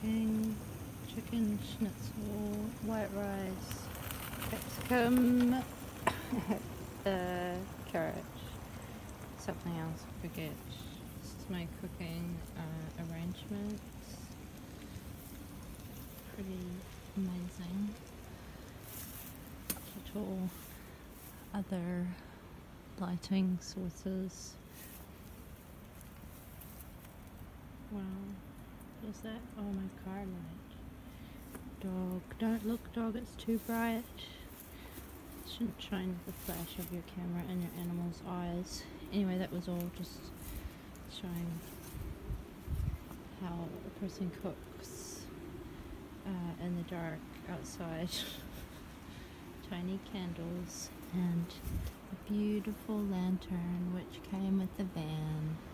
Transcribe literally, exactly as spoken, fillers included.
cooking chicken schnitzel, white rice, capsicum, uh, carrot, something else, I forget. This is my cooking uh, arrangements. Pretty amazing. Little other lighting sources. Wow, what is that? Oh, my car light. Dog, don't look dog, it's too bright. Shouldn't shine the flash of your camera in your animal's eyes. Anyway, that was all just showing how a person cooks uh, in the dark outside. Tiny candles and a beautiful lantern which came with the van.